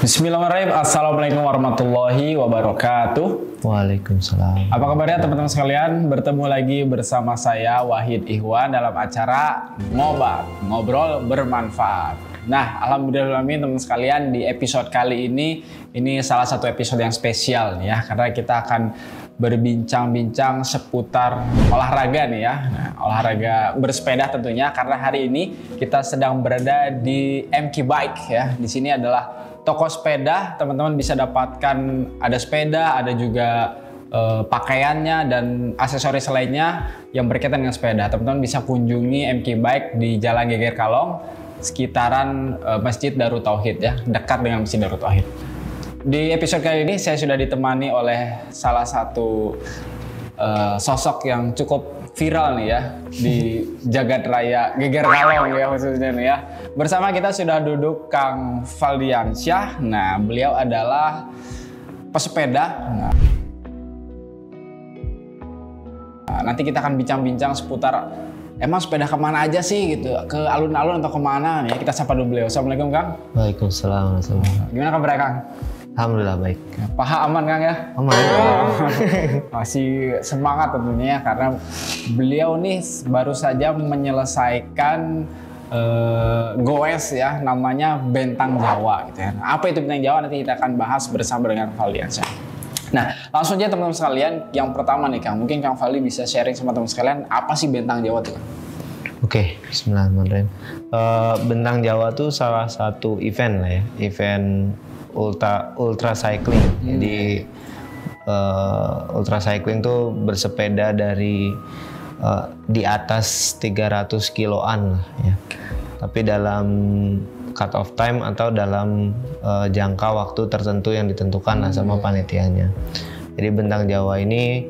Bismillahirrahmanirrahim. Assalamualaikum warahmatullahi wabarakatuh. Waalaikumsalam. Apa kabarnya teman-teman sekalian? Bertemu lagi bersama saya Wahid Ihwan dalam acara Ngobat, Ngobrol Bermanfaat. Nah, alhamdulillah teman-teman sekalian, di episode kali ini salah satu episode yang spesial nih ya, karena kita akan berbincang-bincang seputar olahraga nih ya. Nah, olahraga bersepeda tentunya, karena hari ini kita sedang berada di MK Bike ya. Di sini adalah toko sepeda, teman-teman bisa dapatkan, ada sepeda, ada juga pakaiannya dan aksesoris lainnya yang berkaitan dengan sepeda. Teman-teman bisa kunjungi MK Bike di Jalan Geger Kalong, sekitaran Masjid Darut Tauhid ya, dekat dengan Masjid Darut Tauhid. Di episode kali ini saya sudah ditemani oleh salah satu sosok yang cukup viral nih ya di jagat raya Geger Kalong ya khususnya nih ya. Bersama kita sudah duduk Kang Valdiansyah. Nah, beliau adalah pesepeda. Nah, nanti kita akan bincang-bincang seputar emang sepeda kemana aja sih gitu, ke alun-alun atau kemana ya. Kita sapa dulu beliau. Assalamualaikum Kang. Waalaikumsalam. Gimana kabarnya Kang? Alhamdulillah baik. Paha aman Kang ya? Aman. Masih semangat tentunya ya, karena beliau nih baru saja menyelesaikan goes ya, namanya Bentang Jawa gitu ya. Nah, apa itu Bentang Jawa nanti kita akan bahas bersama dengan Valdiansyah. Nah, langsung aja teman-teman sekalian, yang pertama nih Kang, mungkin Kang Valdi bisa sharing sama teman sekalian apa sih Bentang Jawa tuh? Oke, bismillahirrahmanirrahim. Bentang Jawa tuh salah satu event lah ya, event ultra cycling. Jadi ultra cycling tuh bersepeda dari di atas 300 kiloan lah ya. Tapi dalam cut off time atau dalam jangka waktu tertentu yang ditentukan lah sama panitianya. Jadi Bentang Jawa ini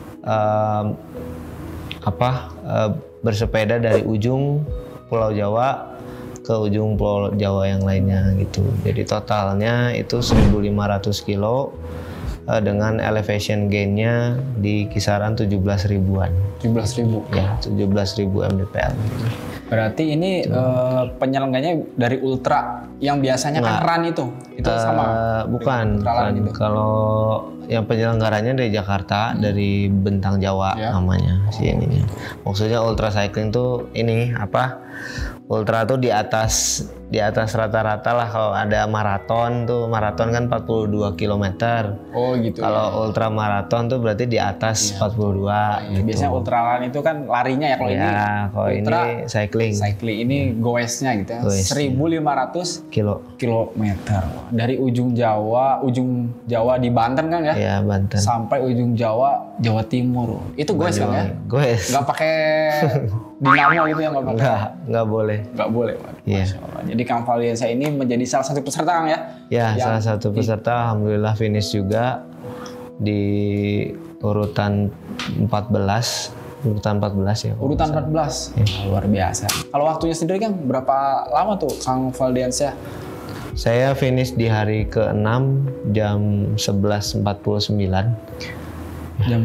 bersepeda dari ujung Pulau Jawa ke ujung Pulau Jawa yang lainnya gitu. Jadi totalnya itu 1.500 kilo dengan elevation gain-nya di kisaran 17 ribuan. 17.000? Ya, 17.000 mdpl. Berarti ini penyelenggaranya dari ultra yang biasanya kan run itu sama? Bukan. Gitu. Kalau yang penyelenggaranya dari Jakarta, dari Bentang Jawa namanya si ininya. Maksudnya ultra cycling tuh ini apa? Ultra tuh di atas rata-rata lah. Kalau ada maraton kan 42 km. Oh gitu. Kalau ultra maraton tuh berarti di atas 42 gitu. Biasanya ultra run itu kan larinya ya, kalau ini kalau ultra ini cycling. Ini goesnya gitu ya. 1.500 kilometer. Dari ujung Jawa di Banten kan ya? Iya, Banten. Sampai ujung Jawa Timur. Itu goes kan ya? Goes. Nggak pakai dinamo gitu ya, nggak pakai? Nggak boleh. Nggak boleh, Iya. Jadi Kang Valdiansyah ini menjadi salah satu peserta Kang ya? Ya, salah satu peserta. Alhamdulillah finish juga di urutan 14 ya. Urutan 14? Ya. Luar biasa. Kalau waktunya sendiri Kang, berapa lama tuh Kang Valdiansyah? Saya finish di hari ke-6 jam 11.49. Jam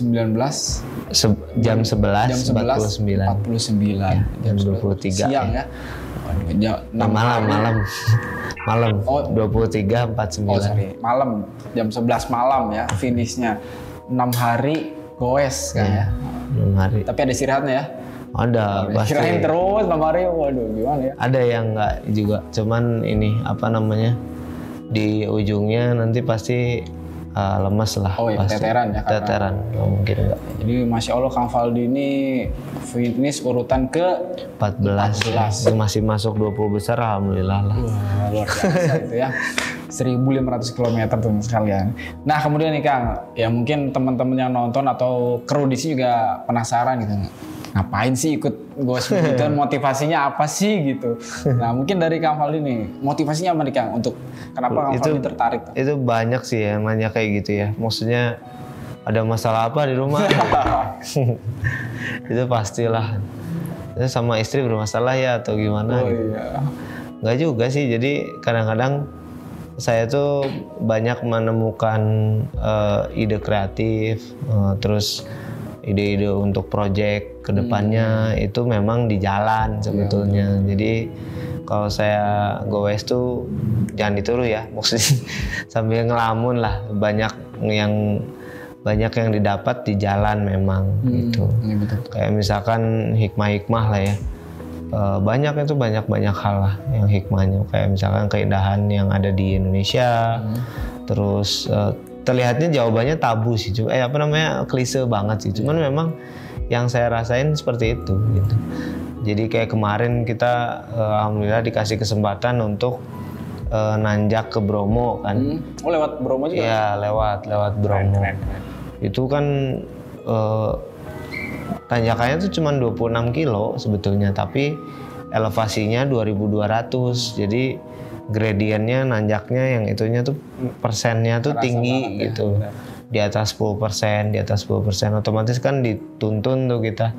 11.49. Jam 23 siang ya. Malam. Oh, 23.49. Oh sorry, malam. Jam 11 malam ya finishnya. 6 hari goes kan ya. 6 hari. Tapi ada istirahatnya ya? Ada, pasti. Kirain terus 6 hari, waduh gimana ya? Ada yang enggak juga, cuman ini di ujungnya nanti pasti lemes lah. Oh ya, teteran ya? Teteran, mungkin enggak. Jadi Masya Allah Kang Valdi ini finish urutan ke 14. Masih masuk 20 besar, alhamdulillah lah. Wah, luar biasa itu ya. 1.500 km teman sekalian. Nah kemudian nih Kang, ya mungkin teman-teman yang nonton atau kru di sini juga penasaran gitu. Ngapain sih ikut goes begitu? Motivasinya apa sih gitu? Nah mungkin dari Kang Valdi nih, motivasinya apa nih Kang untuk kenapa Kang Valdi tertarik? Itu banyak sih yang nanya kayak gitu ya. Maksudnya ada masalah apa di rumah? Itu pastilah. Itu sama istri bermasalah ya atau gimana? Oh gitu. iya. Nggak juga sih. Jadi kadang-kadang saya tuh banyak menemukan ide kreatif, terus ide-ide untuk project kedepannya itu memang di jalan sebetulnya. Jadi kalau saya goes tuh jangan ditiru ya, maksudnya sambil ngelamun lah, banyak yang didapat di jalan memang gitu. Betul. Kayak misalkan hikmah-hikmah lah ya. Banyak hal lah yang hikmahnya, kayak misalkan keindahan yang ada di Indonesia. Terus terlihatnya jawabannya tabu sih, klise banget sih. Cuman memang yang saya rasain seperti itu gitu. Jadi kayak kemarin kita alhamdulillah dikasih kesempatan untuk nanjak ke Bromo kan. Oh, lewat Bromo juga? Iya, lewat Bromo. Keren. Itu kan tanjakannya tuh cuma 26 kilo sebetulnya, tapi elevasinya 2200. Jadi gradiennya, nanjaknya yang itunya tuh persennya tuh tinggi gitu. Ya, di atas 10%, otomatis kan dituntun tuh kita.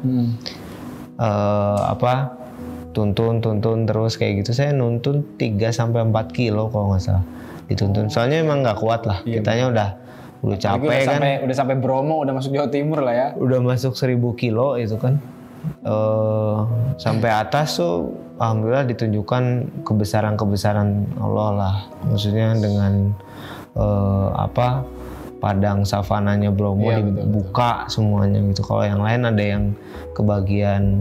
Tuntun terus kayak gitu. Saya nuntun 3-4 kilo kalau nggak salah dituntun. Soalnya emang nggak kuat lah. Kitanya udah capek kan. Udah sampai Bromo, udah masuk Jawa Timur lah ya. Udah masuk 1000 kilo itu kan. Sampai atas tuh alhamdulillah ditunjukkan kebesaran Allah lah. Maksudnya dengan padang savananya Bromo dibuka betul. Semuanya gitu. Kalau yang lain ada yang kebagian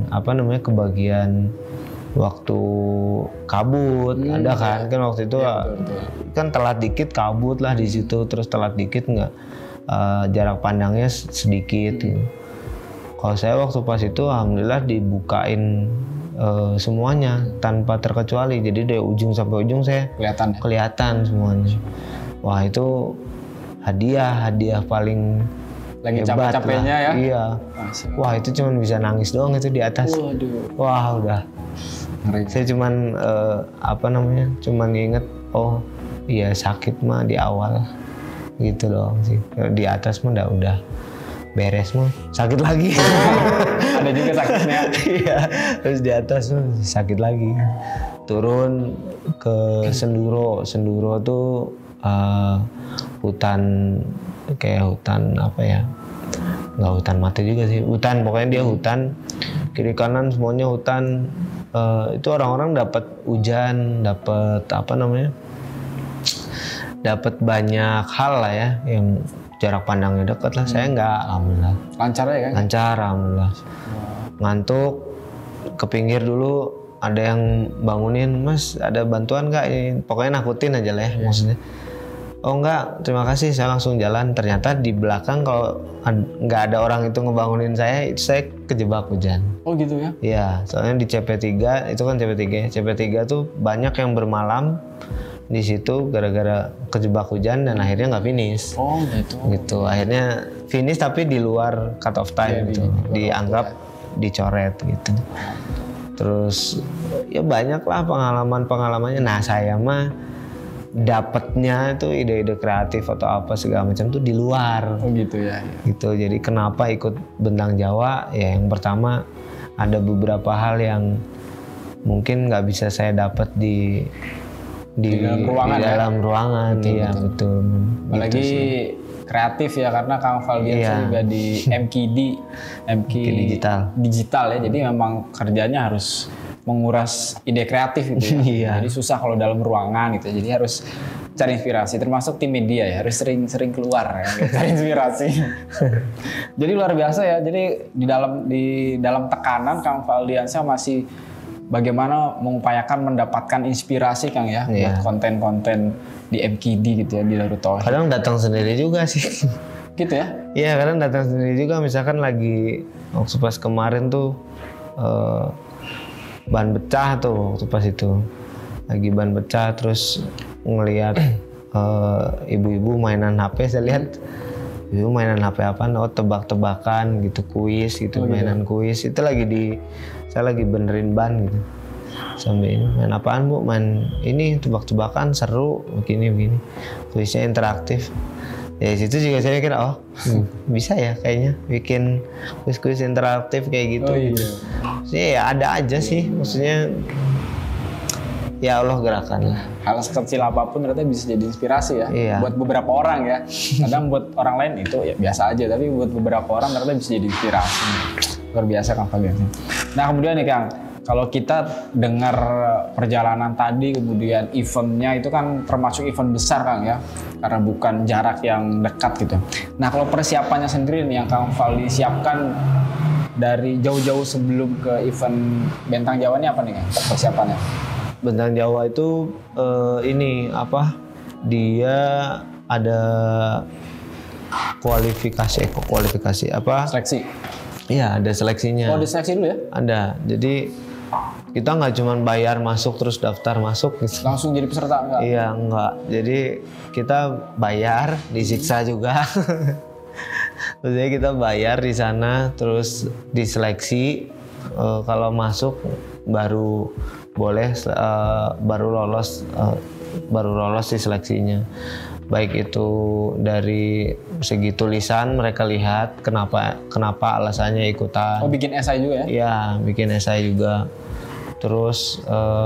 waktu kabut, ada kan waktu itu betul. Kan telat dikit kabut lah di situ, terus telat dikit nggak jarak pandangnya sedikit gitu. Kalau saya waktu pas itu alhamdulillah dibukain semuanya tanpa terkecuali, jadi dari ujung sampai ujung saya kelihatan semuanya. Wah, itu hadiah paling lagi capek-capeknya ya. Iya. Wah, itu cuman bisa nangis doang itu di atas. Waduh. Wah, udah. Saya cuman cuman inget, oh iya sakit mah di awal gitu doang sih. Di atas mah udah beres mah sakit lagi. Ada juga sakitnya. Iya, terus di atas mah sakit lagi. Turun ke Senduro tuh hutan nggak hutan mati juga sih, hutan pokoknya dia hutan, kiri kanan semuanya hutan. Itu orang-orang dapat hujan, dapat banyak hal lah ya, yang jarak pandangnya dekat lah. Saya nggak, alhamdulillah lancar ya kan? Lancar, alhamdulillah. Ngantuk ke pinggir dulu, ada yang bangunin, Mas ada bantuan nggak? Pokoknya nakutin aja lah ya, maksudnya. Oh enggak, terima kasih, saya langsung jalan. Ternyata di belakang kalau nggak ada orang itu ngebangunin saya kejebak hujan. Oh gitu ya? Iya, soalnya di CP3, itu kan CP3 ya. CP3 tuh banyak yang bermalam di situ gara-gara kejebak hujan dan akhirnya nggak finish. Oh gitu. Gitu, akhirnya finish tapi di luar cut off time gitu. Dianggap dicoret gitu. Terus ya banyak lah pengalamannya. Nah, saya mah dapatnya itu ide-ide kreatif atau apa segala macam tuh di luar. Oh gitu ya. Gitu. Jadi kenapa ikut Bentang Jawa? Ya yang pertama ada beberapa hal yang mungkin nggak bisa saya dapat di dalam ruangan. Iya betul. Apalagi gitu kreatif ya, karena Kang Valdiansyah juga di MKD digital ya. Jadi memang kerjanya harus menguras ide kreatif gitu ya. Jadi susah kalau dalam ruangan gitu. Jadi harus cari inspirasi, termasuk tim media ya, harus sering keluar ya, cari inspirasi. Jadi luar biasa ya. Jadi di dalam tekanan Kang Valdiansyah masih bagaimana mengupayakan mendapatkan inspirasi Kang ya, buat konten-konten di MKD gitu ya, di Darut Tauhid. Kadang datang sendiri juga sih. Gitu ya? Iya, kadang datang sendiri juga. Misalkan lagi waktu pas kemarin tuh ban pecah tuh, waktu pas itu lagi ban pecah, terus ngelihat ibu-ibu mainan HP. Saya lihat ibu mainan HP apaan? Oh, tebak-tebakan gitu, kuis gitu, mainan kuis. Itu saya lagi benerin ban gitu. Sambil ini, main apaan Bu? Main ini tebak-tebakan, seru, begini. Kuisnya interaktif. Ya situ juga saya kira bisa ya kayaknya bikin kuis-kuis interaktif kayak gitu. Ya ada aja sih, maksudnya ya Allah gerakan lah. Hal sekecil apapun ternyata bisa jadi inspirasi ya. Iya. Buat beberapa orang ya. Kadang buat orang lain itu ya biasa aja, tapi buat beberapa orang ternyata bisa jadi inspirasi. Luar biasa Kang Fabian. Nah kemudian nih Kang, kalau kita dengar perjalanan tadi, kemudian eventnya itu kan termasuk event besar Kang ya, karena bukan jarak yang dekat gitu. Nah kalau persiapannya sendiri nih yang Kang Valdi siapkan dari jauh-jauh sebelum ke event Bentang Jawa ini apa nih Kang persiapannya? Bentang Jawa itu ini apa? Dia ada kualifikasi apa? Seleksi. Iya ada seleksinya. Oh, ada seleksi dulu ya? Ada. Jadi kita nggak cuma bayar masuk terus daftar masuk gitu. Langsung jadi peserta enggak? Iya enggak. Jadi kita bayar, disiksa juga. Maksudnya kita bayar di sana terus diseleksi. Kalau masuk baru boleh baru lolos di seleksinya. Baik itu dari segi tulisan mereka lihat kenapa alasannya ikutan. Oh bikin esai juga ya? Iya bikin esai juga. Terus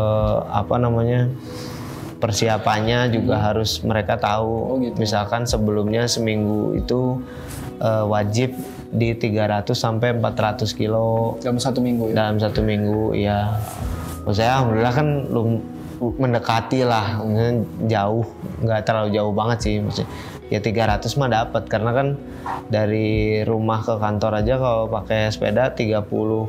persiapannya juga harus mereka tahu. Oh, gitu. Misalkan sebelumnya seminggu itu wajib di 300 sampai 400 kilo dalam 1 minggu ya? Dalam 1 minggu ya. Maksudnya alhamdulillah kan mendekati lah, jauh, nggak terlalu jauh banget sih, maksudnya ya 300 mah dapat karena kan dari rumah ke kantor aja kalau pakai sepeda 37. Wow.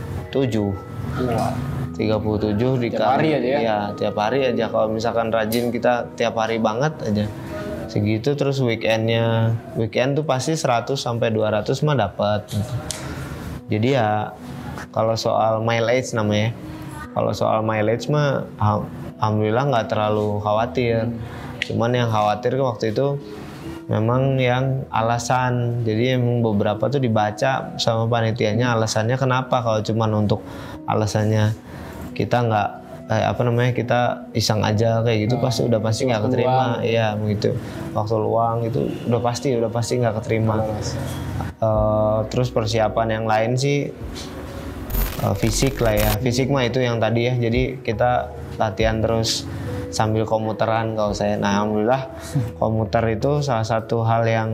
37 dikali tiap hari aja ya? Ya tiap hari aja, kalau misalkan rajin kita tiap hari banget aja segitu. Terus weekend tuh pasti 100 sampai 200 mah dapat. Jadi ya kalau soal mileage namanya, kalau soal mileage mah alhamdulillah nggak terlalu khawatir. Cuman yang khawatir waktu itu memang yang alasan. Jadi emang beberapa tuh dibaca sama panitianya alasannya kenapa. Kalau cuman untuk alasannya kita nggak kita iseng aja kayak gitu, pasti nggak keterima. Iya begitu. Waktu luang itu udah pasti nggak keterima. Terus persiapan yang lain sih fisik lah ya. Fisik mah itu yang tadi ya. Jadi kita latihan terus sambil komuteran kalau saya. Nah alhamdulillah komuter itu salah satu hal yang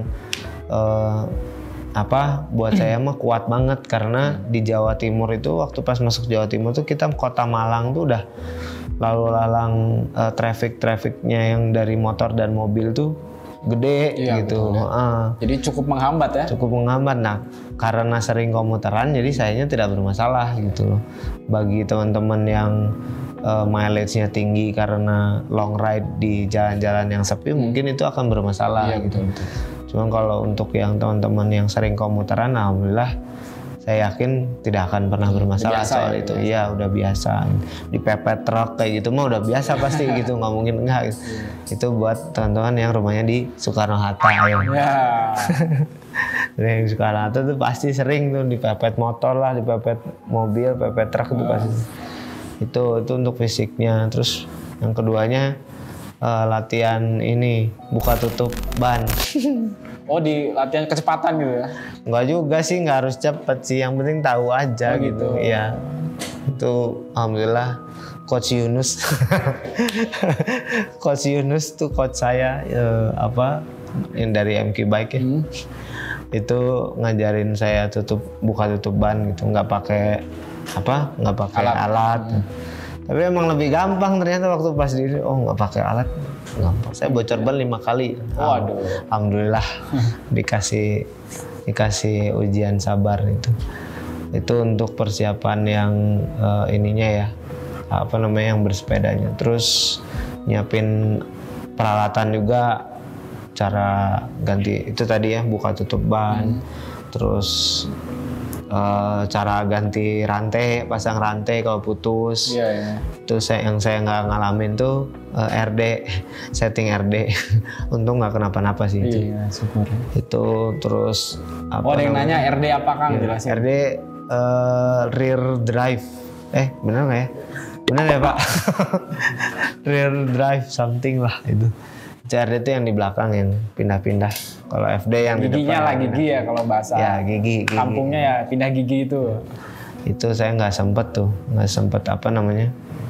buat saya mah kuat banget, karena di Jawa Timur itu waktu pas masuk Jawa Timur tuh kita kota Malang tuh udah lalu lalang trafficnya yang dari motor dan mobil tuh gede gitu. Betul, ya. Jadi cukup menghambat ya? Cukup menghambat. Nah karena sering komuteran jadi sayanya tidak bermasalah gitu loh. Bagi teman-teman yang mileage-nya tinggi karena long ride di jalan-jalan yang sepi mungkin itu akan bermasalah gitu. Betul. Cuman kalau untuk yang teman-teman yang sering komuteran, alhamdulillah saya yakin tidak akan pernah bermasalah soal itu. Iya udah biasa. Dipepet truk kayak gitu mah udah biasa pasti gitu, nggak mungkin enggak. Itu buat teman-teman yang rumahnya di Soekarno Hatta. Yang Soekarno Hatta tuh pasti sering tuh dipepet motor lah, dipepet mobil, pepet truk itu pasti. Itu untuk fisiknya. Terus yang keduanya latihan ini buka tutup ban. Oh di latihan kecepatan gitu ya? Enggak juga sih, nggak harus cepet sih, yang penting tahu aja gitu. Iya. Itu alhamdulillah Coach Yunus. Coach Yunus tuh coach saya yang dari MQ Bike ya. Itu ngajarin saya buka tutup ban gitu, nggak pakai alat. Tapi emang lebih gampang ternyata waktu pas nggak pakai alat gampang. Saya bocor ban 5 kali. Waduh. Alhamdulillah dikasih ujian sabar itu. Itu untuk persiapan yang ininya ya, yang bersepedanya. Terus nyiapin peralatan juga, cara ganti itu tadi ya, buka tutup ban. Terus cara ganti rantai, pasang rantai kalau putus. Itu yang saya nggak ngalamin tuh setting RD. Untung nggak kenapa-napa sih itu. Iya, syukur. Itu terus ada yang nanya RD apa Kang? Jelasin. RD rear drive. Benar nggak ya? Benar ya Pak? Rear drive something lah itu. CRD itu yang di belakang yang pindah-pindah. Kalau FD yang giginya di depan. lah gigi ya kalau bahasa. Ya gigi. Kampungnya ya pindah gigi itu. Itu saya nggak sempet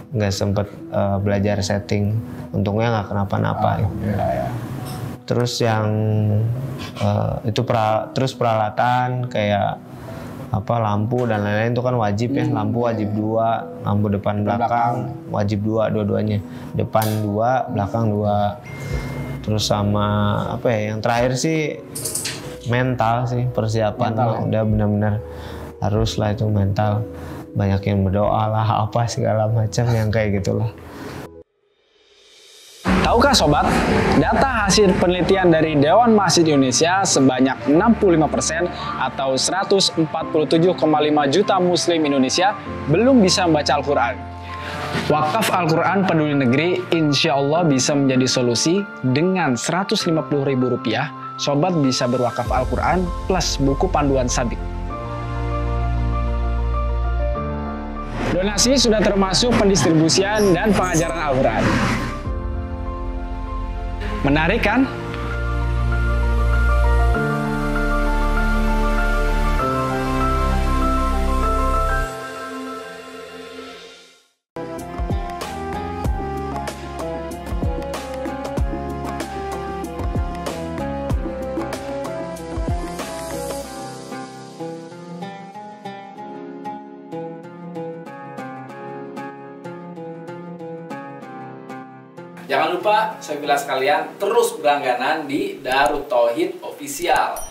nggak sempet belajar setting. Untungnya nggak kenapa-napa. Ya. Terus yang itu terus peralatan kayak apa lampu dan lain-lain itu kan wajib ya. Lampu wajib 2, lampu depan belakang wajib 2 dua-duanya. Depan 2, belakang 2. Terus sama apa ya? Yang terakhir sih mental sih, persiapan udah benar-benar harus lah itu mental. Banyak yang berdoa lah apa segala macam yang kayak gitulah. Tahukah sobat, data hasil penelitian dari Dewan Masjid Indonesia sebanyak 65% atau 147,5 juta muslim Indonesia belum bisa membaca Al-Quran. Wakaf Al-Quran Peduli Negeri insya Allah bisa menjadi solusi. Dengan Rp150.000, sobat bisa berwakaf Al-Quran plus buku panduan sabik. Donasi sudah termasuk pendistribusian dan pengajaran Al-Quran. Menarik kan? Jangan lupa, sobat sekalian, terus berlangganan di Darut Tauhid Official.